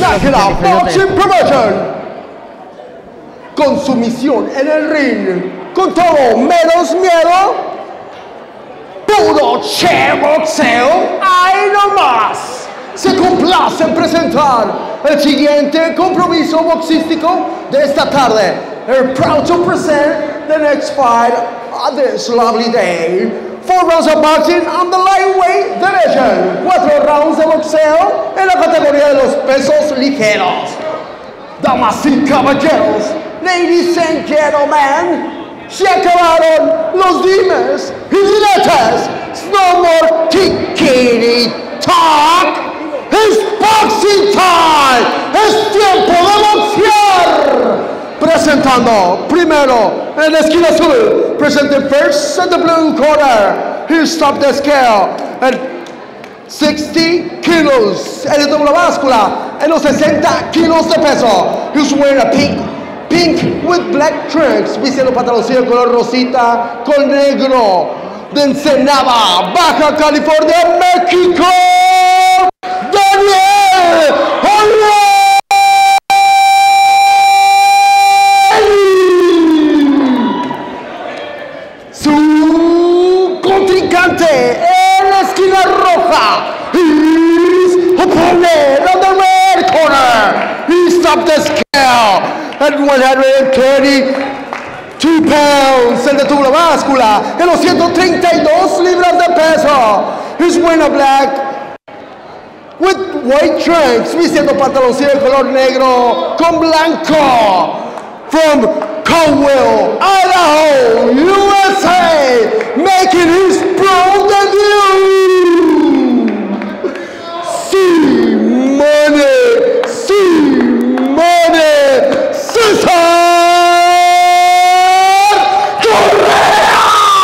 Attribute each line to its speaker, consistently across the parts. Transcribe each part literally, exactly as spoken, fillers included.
Speaker 1: Nájera Boxing Promotion. Con su misión en el ring, con todo menos miedo, puro che boxeo, ¡ay no más! Se complace en presentar el siguiente compromiso boxístico de esta tarde. They're proud to present the next fight of this lovely day. Four rounds of boxing on the lightweight division. Cuatro rounds de boxeo en la categoría de los pesos ligeros. Damas y caballeros, ladies and gentlemen, se acabaron los dimes y diretes. No more tickety talk. It's boxing time. Es tiempo de boxear. Presentando primero en la esquina azul, presenting first at the blue corner. He stopped the scale at sixty kilos. En el doble báscula en los sesenta kilos de peso. He's wearing a pink, pink with black trunks. Vistiendo pantaloncillo color rosita con negro. De Ensenada, Baja California, México. Daniel Olvera. Su contrincante en la esquina roja. His opponent on the red corner. He stopped the scale at one hundred thirty-two pounds en la tabla báscula en los ciento treinta y dos libras de peso. He's wearing a black with white trunks, vistiendo pantaloncillo de color negro con blanco. From Conwell, Idaho, U S A, making his pro debut. Simone, Simone, César Correa.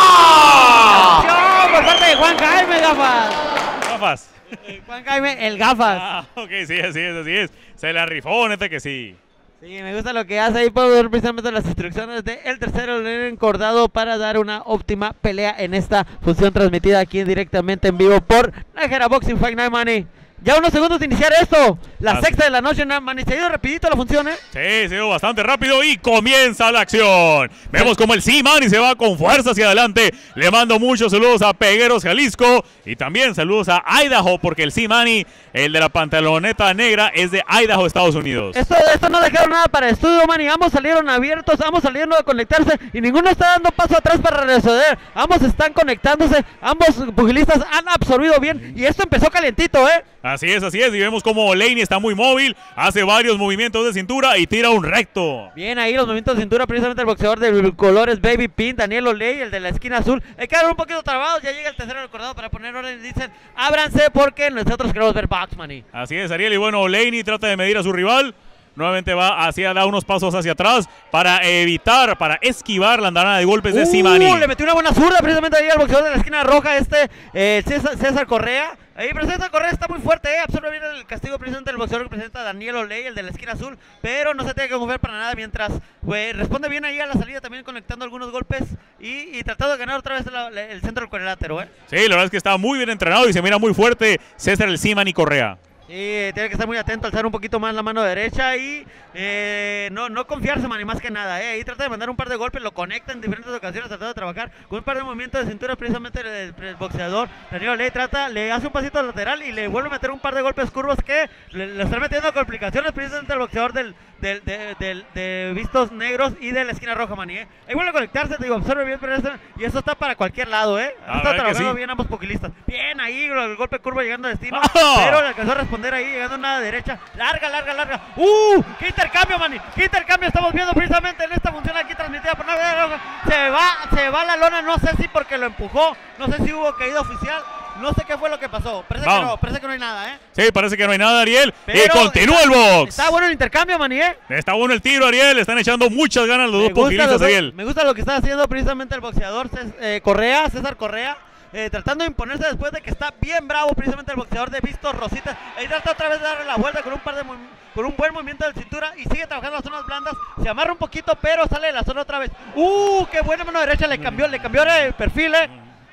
Speaker 2: Por parte de Juan Jaime, gafas.
Speaker 3: Gafas.
Speaker 2: Juan Jaime, el gafas.
Speaker 3: Ah, ok, sí, así es, así es. Se la rifó, neta que sí.
Speaker 2: Sí, me gusta lo que hace. Ahí puedo ver precisamente las instrucciones de el tercero encordado para dar una óptima pelea en esta función transmitida aquí directamente en vivo por Nájera Boxing Fight Night, Manny. Ya unos segundos de iniciar esto. La
Speaker 3: Así.
Speaker 2: sexta de la noche, Manny. Se ha ido rapidito la función, ¿eh?
Speaker 3: Sí, se dio bastante rápido y comienza la acción. Vemos como el C-Money se va con fuerza hacia adelante. Le mando muchos saludos a Pegueros, Jalisco. Y también saludos a Idaho, porque el C-Money, el de la pantaloneta negra, es de Idaho, Estados Unidos.
Speaker 2: Esto, esto no dejaron nada para estudio, Manny. Ambos salieron abiertos, ambos salieron a conectarse y ninguno está dando paso atrás para retroceder. Ambos están conectándose, ambos pugilistas han absorbido bien y esto empezó calientito, ¿eh?
Speaker 3: Así es, así es. Y vemos como Laney está muy móvil, hace varios movimientos de cintura y tira un recto.
Speaker 2: Bien ahí los movimientos de cintura, precisamente el boxeador de colores Baby Pink, Daniel Oley, el de la esquina azul. Hay que quedar un poquito trabados, ya llega el tercero recordado para poner orden y dicen, ábranse porque nosotros queremos ver box, Manny.
Speaker 3: Así es, Ariel. Y bueno, Laney trata de medir a su rival. Nuevamente va hacia, da unos pasos hacia atrás para evitar, para esquivar la andanada de golpes de
Speaker 2: uh,
Speaker 3: C-Money.
Speaker 2: Le metió una buena zurda precisamente ahí al boxeador de la esquina roja, este eh, César, César Correa. Ahí, pero César Correa está muy fuerte, eh. Absorbe bien el castigo precisamente del boxeador que presenta Daniel Oley, el de la esquina azul, pero no se tiene que confiar para nada mientras wey, responde bien ahí a la salida, también conectando algunos golpes y, y tratando de ganar otra vez la, la, el centro del cuadrilátero, eh.
Speaker 3: Sí, la verdad es que está muy bien entrenado y se mira muy fuerte César el C-Money Correa.
Speaker 2: Sí, tiene que estar muy atento, alzar un poquito más la mano derecha y eh, no, no confiarse, Manny, más que nada. Eh. Ahí trata de mandar un par de golpes, lo conecta en diferentes ocasiones, tratando de trabajar con un par de movimientos de cintura, precisamente el, el, el boxeador Daniel Oley trata, le hace un pasito lateral y le vuelve a meter un par de golpes curvos que le, le están metiendo complicaciones, precisamente el boxeador del, del, del, del, de vistos negros y de la esquina roja, Manny. Eh. Ahí vuelve a conectarse, te digo, absorbe bien, pero eso, y eso está para cualquier lado, ¿eh? Está trabajando sí. bien ambos pugilistas. Bien ahí, el golpe curvo llegando a destino, oh. pero le alcanzó a responder ahí, llegando a una derecha, larga, larga, larga. ¡Uh! ¡Qué intercambio, Manny! ¡Qué intercambio estamos viendo precisamente en esta función aquí transmitida por Nájera Roja! Se va, se va la lona, no sé si porque lo empujó, no sé si hubo caída oficial, no sé qué fue lo que pasó. Parece Vamos. que no, parece que no hay nada, ¿eh?
Speaker 3: Sí, parece que no hay nada, Ariel. Pero y continúa está, el box.
Speaker 2: Está bueno el intercambio, Manny, ¿eh?
Speaker 3: Está bueno el tiro, Ariel. Están echando muchas ganas los me dos pugilistas, Ariel.
Speaker 2: Me gusta lo que está haciendo precisamente el boxeador eh, Correa, César Correa. Eh, tratando de imponerse después de que está bien bravo precisamente el boxeador de Vistos Rositas. Ahí trata otra vez de darle la vuelta con un par de con un buen movimiento de cintura y sigue trabajando las zonas blandas. Se amarra un poquito, pero sale de la zona otra vez. ¡Uh! ¡Qué buena mano derecha! Le cambió, le cambió el perfil, eh.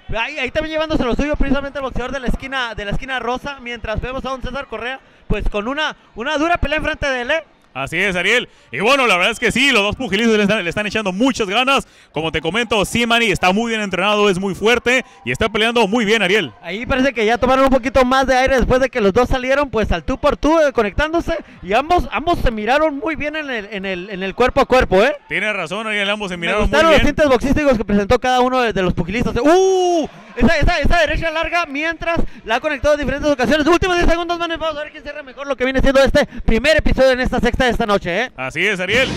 Speaker 2: Ahí, ahí también llevándose lo suyo precisamente el boxeador de la esquina de la esquina rosa, mientras vemos a un César Correa pues con una, una dura pelea enfrente de él, ¿eh?
Speaker 3: Así es, Ariel. Y bueno, la verdad es que sí, los dos pugilistas le están, le están echando muchas ganas. Como te comento, Simani está muy bien entrenado, es muy fuerte y está peleando muy bien, Ariel.
Speaker 2: Ahí parece que ya tomaron un poquito más de aire después de que los dos salieron pues al tú por tú eh, conectándose y ambos ambos se miraron muy bien en el, en el, en el cuerpo a cuerpo, ¿eh?
Speaker 3: Tienes razón, Ariel, ambos se
Speaker 2: Me
Speaker 3: miraron muy
Speaker 2: gustaron los
Speaker 3: bien.
Speaker 2: tintes boxísticos que presentó cada uno de, de los pugilistas. ¡Uh! Esa, esa, esa derecha larga mientras la ha conectado en diferentes ocasiones. Últimos diez segundos, man. Vamos a ver quién cierra mejor lo que viene siendo este primer episodio en esta sexta de esta noche, ¿eh?
Speaker 3: Así es, Ariel.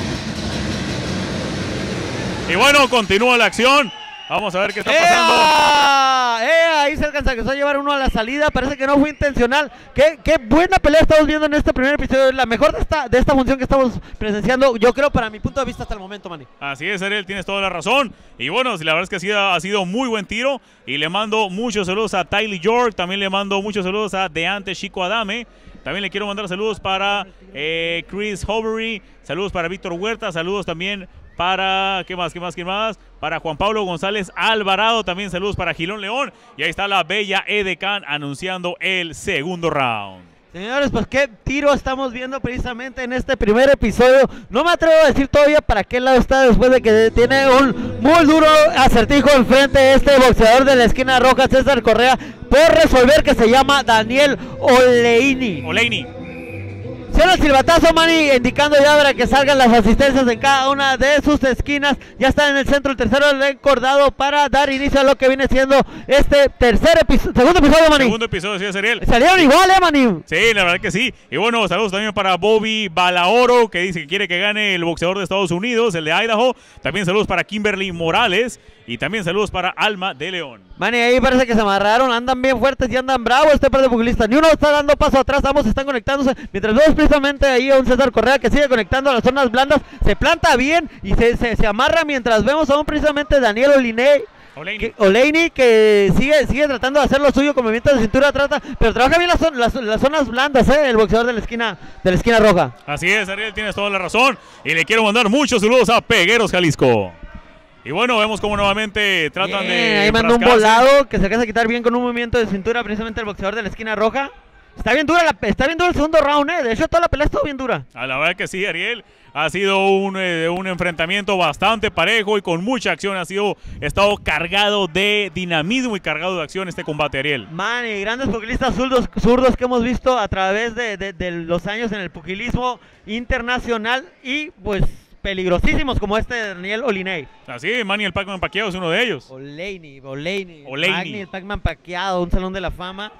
Speaker 3: Y bueno, continúa la acción. Vamos a ver qué está pasando.
Speaker 2: ¡Ea! ¡Ea! Ahí se alcanza a llevar uno a la salida. Parece que no fue intencional. Qué, qué buena pelea estamos viendo en este primer episodio. Es la mejor de esta, de esta función que estamos presenciando, yo creo, para mi punto de vista hasta el momento, Manny.
Speaker 3: Así es, Ariel, tienes toda la razón. Y bueno, la verdad es que ha sido, ha sido muy buen tiro. Y le mando muchos saludos a Tylee York. También le mando muchos saludos a Deante Chico Adame. También le quiero mandar saludos para eh, Chris Hovery. Saludos para Víctor Huerta. Saludos también para, ¿qué más, qué más, qué más? Para Juan Pablo González Alvarado, también saludos para Gilón León. Y ahí está la bella Edecán anunciando el segundo round.
Speaker 2: Señores, pues qué tiro estamos viendo precisamente en este primer episodio. No me atrevo a decir todavía para qué lado está después de que tiene un muy duro acertijo enfrente este boxeador de la esquina roja, César Correa, por resolver, que se llama Daniel Oleini.
Speaker 3: Oleini.
Speaker 2: Suena el silbatazo, Manny, indicando ya para que salgan las asistencias en cada una de sus esquinas. Ya está en el centro el tercero recordado para dar inicio a lo que viene siendo este tercer episodio, segundo episodio, Manny.
Speaker 3: Segundo episodio, sí, es Ariel.
Speaker 2: Salieron igual, eh, Manny.
Speaker 3: Sí, la verdad que sí. Y bueno, saludos también para Bobby Balaoro, que dice que quiere que gane el boxeador de Estados Unidos, el de Idaho. También saludos para Kimberly Morales. Y también saludos para Alma de León.
Speaker 2: Manny, ahí parece que se amarraron, andan bien fuertes y andan bravos este par de pugilistas. Ni uno está dando paso atrás, ambos están conectándose. Mientras vemos precisamente ahí a un César Correa que sigue conectando a las zonas blandas. Se planta bien y se, se, se amarra mientras vemos a un precisamente Daniel Oliney.
Speaker 3: Oleini.
Speaker 2: Que, Oleini que sigue, sigue tratando de hacer lo suyo con movimientos de cintura, trata, pero trabaja bien las, las, las zonas blandas, ¿eh? El boxeador de la esquina de la esquina roja.
Speaker 3: Así es, Ariel, tienes toda la razón. Y le quiero mandar muchos saludos a Pegueros Jalisco. Y bueno, vemos como nuevamente tratan
Speaker 2: bien,
Speaker 3: de
Speaker 2: ahí mandó un
Speaker 3: enfrascarse.
Speaker 2: volado que se alcanza a quitar bien con un movimiento de cintura, precisamente el boxeador de la esquina roja. Está bien dura, la, está bien duro el segundo round, eh. De hecho, toda la pelea está bien dura.
Speaker 3: A la verdad que sí, Ariel. Ha sido un, eh, un enfrentamiento bastante parejo y con mucha acción. Ha sido estado cargado de dinamismo y cargado de acción este combate, Ariel.
Speaker 2: Man, y grandes pugilistas zurdos, zurdos que hemos visto a través de, de, de los años en el pugilismo internacional y pues peligrosísimos como este de Daniel Oliney.
Speaker 3: Así, Manny el Pac-Man Pacquiao es uno de ellos.
Speaker 2: Oleini, Oleini,
Speaker 3: Oleini.
Speaker 2: Manny, el Pac-Man Pacquiao, un salón de la fama.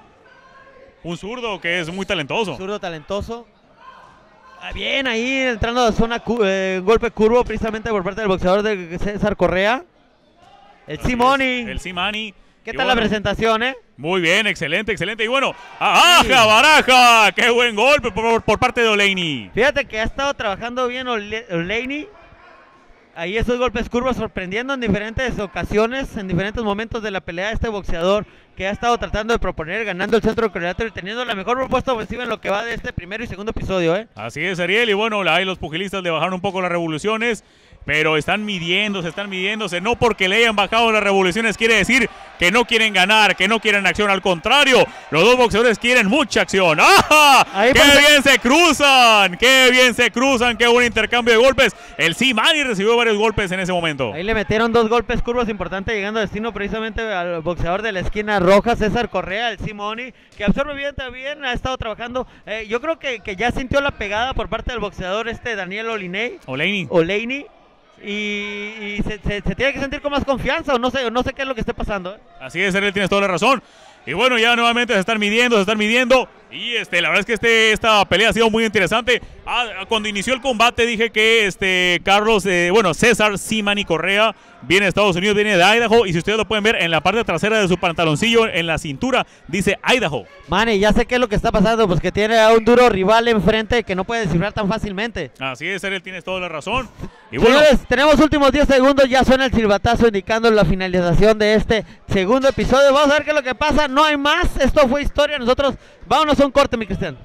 Speaker 3: Un zurdo que es muy talentoso.
Speaker 2: Zurdo talentoso. Ah, bien, ahí entrando a la zona, cu eh, golpe curvo precisamente por parte del boxeador de César Correa. El
Speaker 3: Así
Speaker 2: Simoni.
Speaker 3: es, El Simani.
Speaker 2: ¿Qué
Speaker 3: Y
Speaker 2: tal
Speaker 3: bueno,
Speaker 2: la presentación, eh?
Speaker 3: Muy bien, excelente, excelente. Y bueno, ¡aja,
Speaker 2: Sí.
Speaker 3: baraja! ¡Qué buen golpe por, por parte de Oleini!
Speaker 2: Fíjate que ha estado trabajando bien Ole Oleini. Ahí esos golpes curvos sorprendiendo en diferentes ocasiones, en diferentes momentos de la pelea. Este boxeador que ha estado tratando de proponer, ganando el centro coordinatorio y teniendo la mejor propuesta ofensiva en lo que va de este primero y segundo episodio, ¿eh?
Speaker 3: Así es, Ariel. Y bueno, ahí los pugilistas le bajaron un poco las revoluciones, pero están midiéndose, están midiéndose. No porque le hayan bajado las revoluciones quiere decir que no quieren ganar, que no quieren acción. Al contrario, los dos boxeadores quieren mucha acción. ¡Ah!
Speaker 2: Ahí
Speaker 3: ¡Qué
Speaker 2: pasa-
Speaker 3: bien se cruzan! ¡Qué bien se cruzan! ¡Qué buen intercambio de golpes! El Simani recibió varios golpes en ese momento.
Speaker 2: Ahí le metieron dos golpes curvos importantes, llegando a destino precisamente al boxeador de la esquina roja, César Correa, el Simoni, que absorbe bien también, ha estado trabajando. Eh, yo creo que, que ya sintió la pegada por parte del boxeador este Daniel Oliney,
Speaker 3: Oleini.
Speaker 2: Oleini, y, y se, se- se tiene que sentir con más confianza, o no sé, o no sé qué es lo que esté pasando, ¿eh?
Speaker 3: Así es, Ariel, tienes toda la razón. Y bueno, ya nuevamente se están midiendo, se están midiendo. Y este, la verdad es que este, esta pelea ha sido muy interesante. Ah, cuando inició el combate dije que este Carlos, eh, bueno, César Simani Correa viene de Estados Unidos, viene de Idaho. Y si ustedes lo pueden ver en la parte trasera de su pantaloncillo, en la cintura, dice Idaho.
Speaker 2: Manny, ya sé qué es lo que está pasando, pues que tiene a un duro rival enfrente que no puede descifrar tan fácilmente.
Speaker 3: Así es, Ariel, tienes toda la razón. Y bueno,
Speaker 2: Señores, tenemos últimos diez segundos, ya suena el silbatazo indicando la finalización de este segundo episodio. Vamos a ver qué es lo que pasa, no hay más, esto fue historia, nosotros vámonos a un corte, mi Cristian.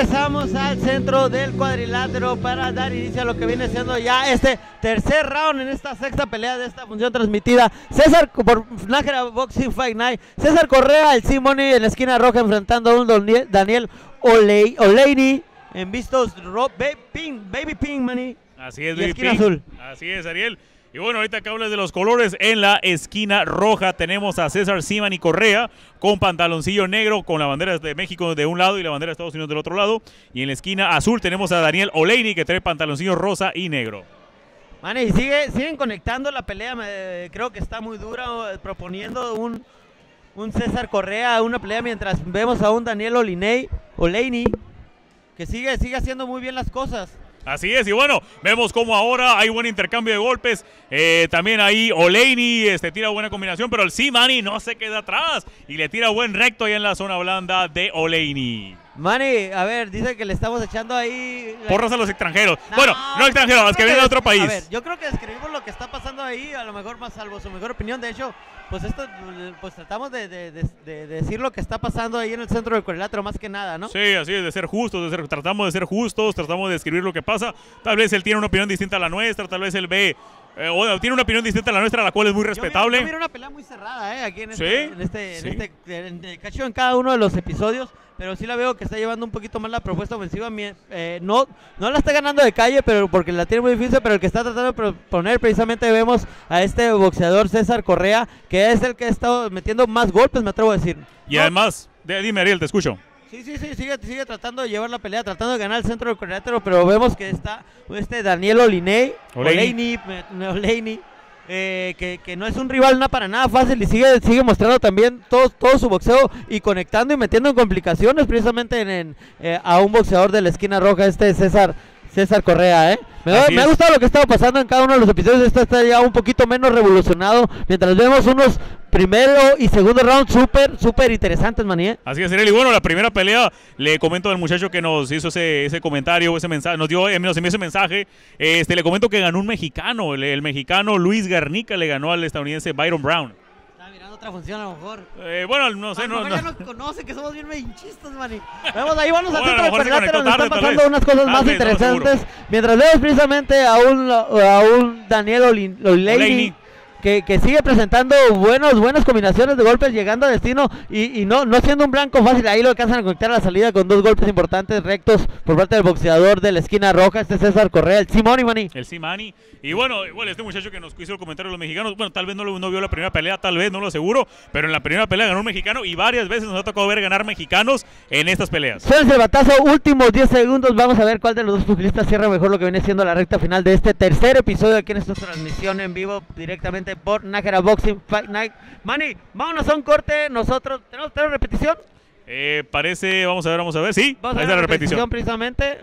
Speaker 2: regresamos al centro del cuadrilátero para dar inicio a lo que viene siendo ya este tercer round en esta sexta pelea de esta función transmitida. César por Nájera Boxing Fight Night. César Correa, el C-Money en la esquina roja enfrentando a un Daniel Olei, Oleini en vistos Rob, Baby Pink, Baby Pink Money.
Speaker 3: Así es,
Speaker 2: y
Speaker 3: Baby
Speaker 2: esquina
Speaker 3: Pink.
Speaker 2: azul.
Speaker 3: Así es, Ariel. Y bueno, ahorita que hablas de los colores, en la esquina roja tenemos a César C-Money Correa con pantaloncillo negro, con la bandera de México de un lado y la bandera de Estados Unidos del otro lado. Y en la esquina azul tenemos a Daniel Oleini, que trae pantaloncillo rosa y negro.
Speaker 2: Man, y sigue, siguen conectando la pelea, me, creo que está muy dura, proponiendo un, un César Correa, una pelea, mientras vemos a un Daniel Olinei, Oleini, que sigue, sigue haciendo muy bien las cosas.
Speaker 3: Así es, y bueno, vemos como ahora hay buen intercambio de golpes. Eh, también ahí Oleini este, tira buena combinación, pero el C-Money no se queda atrás y le tira buen recto ahí en la zona blanda de Oleini.
Speaker 2: Manny, a ver, dice que le estamos echando ahí...
Speaker 3: Porras a los extranjeros.
Speaker 2: No,
Speaker 3: bueno, no extranjeros, a los que vienen de otro país.
Speaker 2: A ver, yo creo que describimos lo que está pasando ahí, a lo mejor más salvo su mejor opinión. De hecho, pues esto, pues tratamos de, de, de, de decir lo que está pasando ahí en el centro del cuadrilátero más que nada, ¿no?
Speaker 3: Sí, así es, de ser justos, de ser, tratamos de ser justos, tratamos de describir lo que pasa. Tal vez él tiene una opinión distinta a la nuestra, tal vez él ve... Eh, o tiene una opinión distinta a la nuestra, la cual es muy respetable.
Speaker 2: Yo miro, yo miro una pelea muy cerrada, ¿eh? Aquí en este,
Speaker 3: ¿Sí?
Speaker 2: en este,
Speaker 3: Sí.
Speaker 2: en este, en el cacho en cada uno de los episodios, pero sí la veo que está llevando un poquito más la propuesta ofensiva. Eh, no, no la está ganando de calle, pero porque la tiene muy difícil, pero el que está tratando de proponer, precisamente vemos a este boxeador César Correa, que es el que ha estado metiendo más golpes, me atrevo a decir.
Speaker 3: Y
Speaker 2: No,
Speaker 3: además, de, dime Ariel, te escucho.
Speaker 2: Sí, sí, sí, sigue, sigue tratando de llevar la pelea, tratando de ganar el centro del cuadrilátero, pero vemos que está este Daniel Olinei,
Speaker 3: Oleini.
Speaker 2: Oleini, Oleini eh, que, que no es un rival nada para nada fácil y sigue, sigue mostrando también todo, todo su boxeo y conectando y metiendo en complicaciones precisamente en, en, eh, a un boxeador de la esquina roja, este César, César Correa, ¿eh? Me,
Speaker 3: Así
Speaker 2: me ha
Speaker 3: es.
Speaker 2: gustado lo que estaba pasando en cada uno de los episodios. Esto está ya un poquito menos revolucionado, mientras vemos unos primero y segundo round súper, súper interesantes, maní, ¿eh?
Speaker 3: Así es, Ariel. Y bueno, la primera pelea, le comento al muchacho que nos hizo ese, ese comentario, ese mensaje, nos dio, eh, nos envió ese mensaje. Este, le comento que ganó un mexicano, el, el mexicano Luis Garnica le ganó al estadounidense Byron Brown.
Speaker 2: Está mirando otra función a lo mejor.
Speaker 3: Eh, bueno, no sé,
Speaker 2: A lo
Speaker 3: no,
Speaker 2: mejor
Speaker 3: no.
Speaker 2: ya nos conoce, que somos bien menchistas, maní. Vamos, ahí vamos al
Speaker 3: Bueno,
Speaker 2: centro
Speaker 3: a
Speaker 2: del
Speaker 3: lo mejor se
Speaker 2: cuadrilátero,
Speaker 3: conectó
Speaker 2: donde están
Speaker 3: tarde, tal
Speaker 2: pasando
Speaker 3: vez.
Speaker 2: unas cosas
Speaker 3: Tal
Speaker 2: más
Speaker 3: vez, no lo
Speaker 2: interesantes.
Speaker 3: seguro.
Speaker 2: Mientras vemos precisamente a un, a un Daniel Olin- Oleini,
Speaker 3: Oleini.
Speaker 2: que, que sigue presentando buenos, buenas combinaciones de golpes, llegando a destino y, y no, no siendo un blanco fácil. Ahí lo alcanzan a conectar a la salida con dos golpes importantes rectos por parte del boxeador de la esquina roja, este César Correa, el C-Money, maní.
Speaker 3: El C-Money. Y bueno, igual este muchacho que nos hizo el comentario de los mexicanos, bueno, tal vez no, lo, no vio la primera pelea, tal vez, no lo aseguro, pero en la primera pelea ganó un mexicano y varias veces nos ha tocado ver ganar mexicanos en estas peleas.
Speaker 2: Suena el batazo, últimos diez segundos. Vamos a ver cuál de los dos pugilistas cierra mejor lo que viene siendo la recta final de este tercer episodio aquí en esta transmisión en vivo directamente por Nájera Boxing Fight Night. Manny, vámonos a un corte. Nosotros, ¿tenemos, ¿tenemos repetición?
Speaker 3: Eh, parece, vamos a ver, vamos a ver, sí,
Speaker 2: Vamos a
Speaker 3: ahí
Speaker 2: ver
Speaker 3: está la repetición.
Speaker 2: precisamente.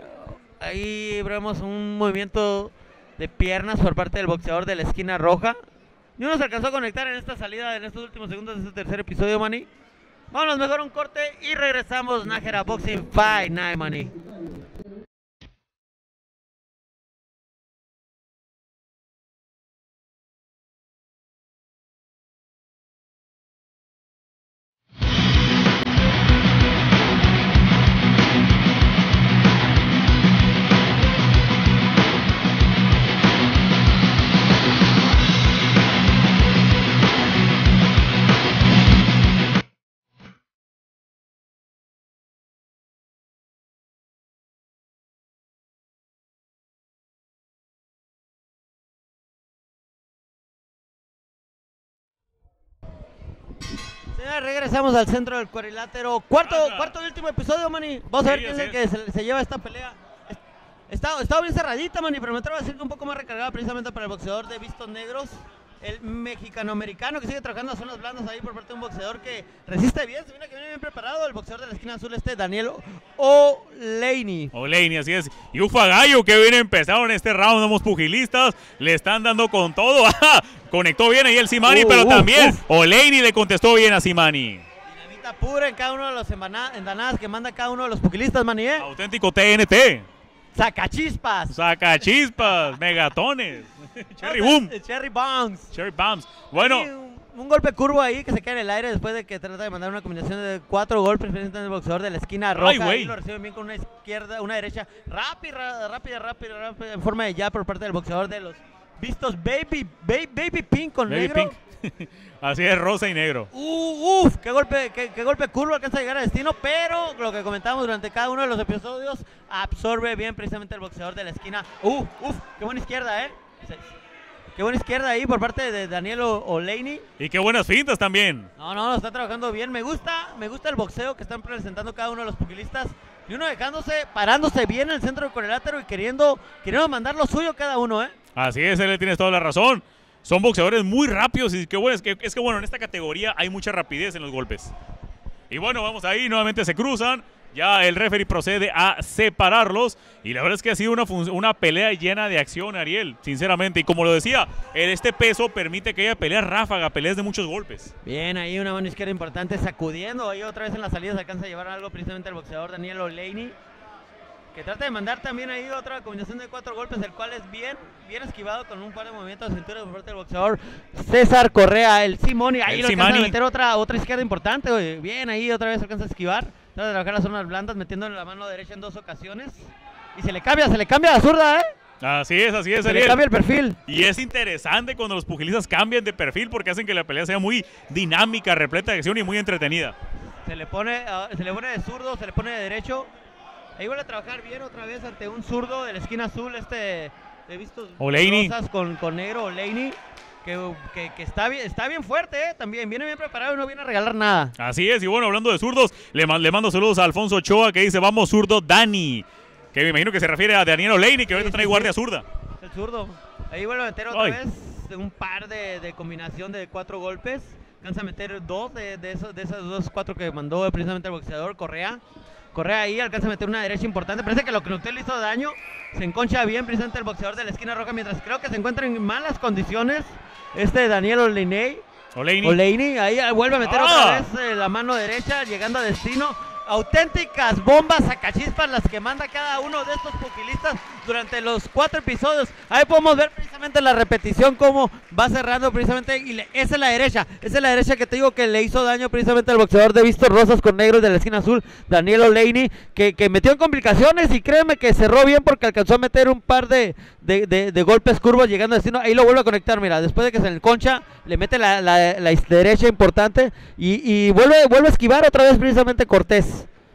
Speaker 2: Ahí vemos un movimiento de piernas por parte del boxeador de la esquina roja. Y uno se alcanzó a conectar en esta salida, en estos últimos segundos de este tercer episodio, Manny. Vámonos mejor a un corte y regresamos. Nájera Boxing Fight Night, Manny. Señores, regresamos al centro del cuadrilátero. Cuarto,
Speaker 3: Ajá.
Speaker 2: cuarto y último episodio, Manny. Vamos a ver
Speaker 3: Sí,
Speaker 2: quién es
Speaker 3: así
Speaker 2: el que se, se lleva esta pelea. Es- Está, está bien cerradita, Manny, pero me atrevo a decir que un poco más recargada precisamente para el boxeador de vistos negros. El mexicano-americano que sigue trabajando a zonas blandas ahí por parte de un boxeador que resiste bien, se viene que viene bien preparado. El boxeador de la esquina azul, este Daniel Oleini.
Speaker 3: Oleini, así es. Y Ufa Gallo que viene empezado en este round, somos pugilistas, le están dando con todo. Ajá, conectó bien ahí el C-Money,
Speaker 2: Uh,
Speaker 3: pero
Speaker 2: uf,
Speaker 3: también
Speaker 2: uf.
Speaker 3: Oleini le contestó bien a C-Money.
Speaker 2: Dinamita pura en cada uno de los embana- endanadas que manda cada uno de los pugilistas, Manny, ¿eh?
Speaker 3: Auténtico T N T.
Speaker 2: Sacachispas.
Speaker 3: Sacachispas, megatones. Cherry Boom.
Speaker 2: Cherry Bombs.
Speaker 3: Cherry Bombs. Bueno,
Speaker 2: un golpe curvo ahí que se cae en el aire después de que trata de mandar una combinación de cuatro golpes frente al boxeador de la esquina roja.
Speaker 3: Ay, güey.
Speaker 2: Y lo reciben bien con una izquierda, una derecha rápida, rápida, rápida, rápida, en forma de jab por parte del boxeador de los vistos Baby, baby, baby Pink con
Speaker 3: Baby
Speaker 2: negro.
Speaker 3: Pink. Así es, rosa y negro.
Speaker 2: Uh, uf, qué golpe, qué, qué golpe curvo alcanza a llegar a destino, pero lo que comentábamos durante cada uno de los episodios, absorbe bien precisamente el boxeador de la esquina. Uh, uf, qué buena izquierda, eh. Qué buena izquierda ahí por parte de Daniel O'Leary.
Speaker 3: Y qué buenas fintas también.
Speaker 2: No, no, lo está trabajando bien. Me gusta, me gusta el boxeo que están presentando cada uno de los pugilistas. Y uno dejándose, parándose bien en el centro del cuadrilátero y queriendo, queriendo mandar lo suyo cada uno, ¿eh?
Speaker 3: Así es, él tienes toda la razón. Son boxeadores muy rápidos y qué bueno, es que, es que bueno, en esta categoría hay mucha rapidez en los golpes. Y bueno, vamos ahí, nuevamente se cruzan. Ya el referee procede a separarlos. Y la verdad es que ha sido una, una pelea llena de acción, Ariel, sinceramente. Y como lo decía, este peso permite que haya peleas ráfaga, peleas de muchos golpes.
Speaker 2: Bien, ahí una mano izquierda importante sacudiendo. Ahí otra vez en las salidas alcanza a llevar algo precisamente el boxeador Daniel O'Leary, que trata de mandar también ahí otra combinación de cuatro golpes, el cual es bien, bien esquivado con un par de movimientos de cintura por parte del boxeador César Correa, el Simoni. Ahí
Speaker 3: el
Speaker 2: lo
Speaker 3: Simani.
Speaker 2: alcanza a meter otra, otra izquierda importante, güey. Bien, ahí otra vez alcanza a esquivar. Trata de trabajar las zonas blandas, metiéndole la mano derecha en dos ocasiones. Y se le cambia, se le cambia la zurda, ¿eh?
Speaker 3: Así es, así es,
Speaker 2: Se
Speaker 3: Ariel.
Speaker 2: le cambia el perfil.
Speaker 3: Y es interesante cuando los pugilistas cambian de perfil porque hacen que la pelea sea muy dinámica, repleta de acción y muy entretenida.
Speaker 2: Se le pone, uh, se le pone de zurdo, se le pone de derecho. Ahí vuelve a trabajar bien otra vez ante un zurdo de la esquina azul, este, he visto
Speaker 3: O'Leary.
Speaker 2: rosas con, con negro, O'Leary, que, que, que está, bien, está bien fuerte, ¿eh? También viene bien preparado y no viene a regalar nada.
Speaker 3: Así es, y bueno, hablando de zurdos, le, le mando saludos a Alfonso Ochoa que dice, vamos zurdo Dani, que me imagino que se refiere a Daniel O'Leary, que ahorita
Speaker 2: Sí,
Speaker 3: trae
Speaker 2: sí,
Speaker 3: guardia
Speaker 2: sí.
Speaker 3: zurda.
Speaker 2: El zurdo. Ahí vuelve a meter otra
Speaker 3: Ay.
Speaker 2: vez un par de, de combinación de cuatro golpes. Alcanza a meter dos de, de, esos, de esos dos, cuatro que mandó precisamente el boxeador Correa. Correa ahí alcanza a meter una derecha importante. Parece que lo que usted le hizo daño. Se enconcha bien precisamente el boxeador de la esquina roja. Mientras creo que se encuentra en malas condiciones este Daniel O'Leary.
Speaker 3: O'Leary.
Speaker 2: O'Leary ahí vuelve a meter
Speaker 3: Ah.
Speaker 2: otra vez eh, la mano derecha, llegando a destino. Auténticas bombas sacachispas las que manda cada uno de estos pugilistas durante los cuatro episodios. Ahí podemos ver precisamente la repetición cómo va cerrando precisamente, y le, esa es la derecha, esa es la derecha que te digo que le hizo daño precisamente al boxeador de vistos rosas con negros de la esquina azul, Daniel O'Leary, que, que metió en complicaciones y créeme que cerró bien porque alcanzó a meter un par de, de, de, de golpes curvos llegando a destino. Ahí lo vuelve a conectar, mira, después de que se le concha, le mete la, la, la derecha importante y, y vuelve, vuelve a esquivar otra vez precisamente Cortés.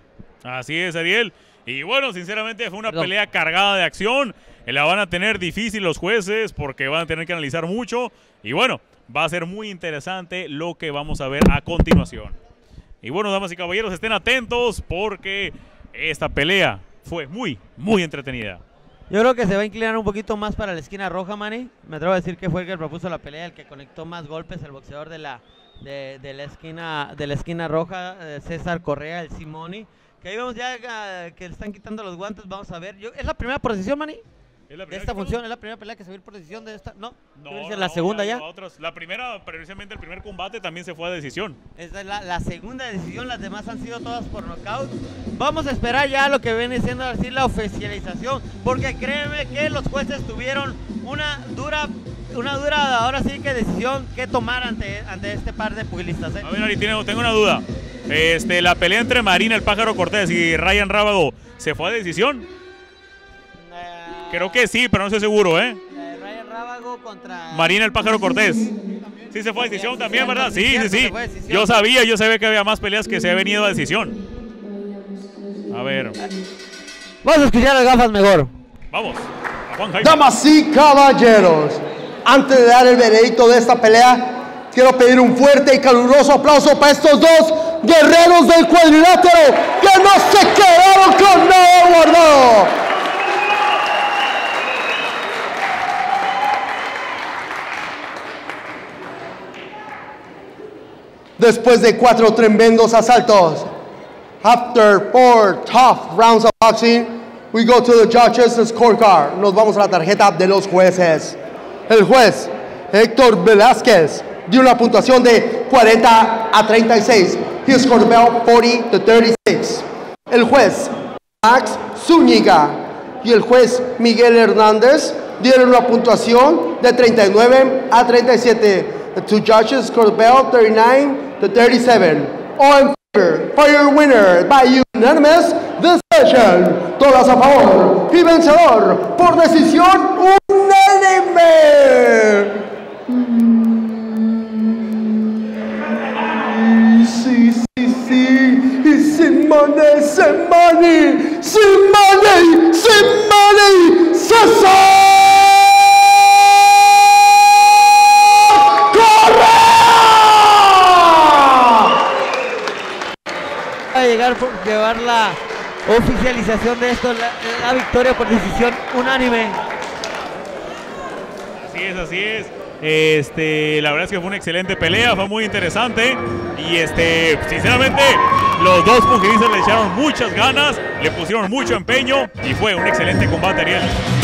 Speaker 3: Así es, Ariel. Y bueno, sinceramente fue una
Speaker 2: Perdón.
Speaker 3: pelea cargada de acción. La van a tener difícil los jueces porque van a tener que analizar mucho. Y bueno, va a ser muy interesante lo que vamos a ver a continuación. Y bueno, damas y caballeros, estén atentos porque esta pelea fue muy, muy entretenida.
Speaker 2: Yo creo que se va a inclinar un poquito más para la esquina roja, Manny. Me atrevo a decir que fue el que propuso la pelea, el que conectó más golpes, el boxeador de la, de, de la, esquina, de la esquina roja, eh, César Correa, el Simoni. Que ahí vemos ya uh, que le están quitando los guantes, vamos a ver. Yo, ¿Es la primera posición, Manny?
Speaker 3: ¿Es la
Speaker 2: De
Speaker 3: primera
Speaker 2: esta
Speaker 3: que
Speaker 2: función, ¿es la primera pelea que se va a ir por decisión de esta? No,
Speaker 3: No,
Speaker 2: ¿Qué dice,
Speaker 3: no,
Speaker 2: la segunda ya.
Speaker 3: lleva otras. La primera, precisamente el primer combate también se fue a decisión.
Speaker 2: Esta es la, la segunda decisión, las demás han sido todas por nocaut. Vamos a esperar ya lo que viene siendo así la oficialización, porque créeme que los jueces tuvieron una dura, una dura ahora sí que decisión que tomar ante, ante este par de pugilistas, ¿eh?
Speaker 3: A ver, Ari, tengo, tengo una duda. Este, la pelea entre Marina el Pájaro Cortés y Ryan Rábago, ¿se fue a decisión?
Speaker 2: Eh,
Speaker 3: Creo que sí, pero no estoy seguro, ¿eh?
Speaker 2: eh, Ryan Rábago contra
Speaker 3: Marina el Pájaro Cortés. Sí se fue a decisión también, ¿verdad? Sí, sí, sí.
Speaker 2: Se fue a decisión.
Speaker 3: Yo sabía, yo sabía que había más peleas que se habían venido a decisión. A ver,
Speaker 2: Vamos a escuchar las gafas mejor.
Speaker 3: vamos. A Juan Jaime.
Speaker 1: Damas y caballeros, antes de dar el veredicto de esta pelea, quiero pedir un fuerte y caluroso aplauso para estos dos guerreros del cuadrilátero que no se quedaron con nada guardado. Después de cuatro tremendos asaltos, after four tough rounds of boxing, we go to the judges' scorecard. Nos vamos a la tarjeta de los jueces. El juez Héctor Velázquez dio una puntuación de cuarenta a treinta y seis. He scored about cuarenta to treinta y seis. El juez Max Zúñiga y el juez Miguel Hernández dieron una puntuación de treinta y nueve a treinta y siete. The two judges score the bell thirty-nine to thirty-seven. All in favor for your winner by unanimous decision. Todas a favor y vencedor por decisión unánime. Sí, sí, sí. Y sin money, sin money, sin money, sin money, César
Speaker 2: Va a llegar por llevar la oficialización de esto, la, la victoria por decisión unánime.
Speaker 3: Así es, así es. Este, la verdad es que fue una excelente pelea, fue muy interesante y este, sinceramente, los dos pugilistas le echaron muchas ganas, le pusieron mucho empeño y fue un excelente combate, Ariel.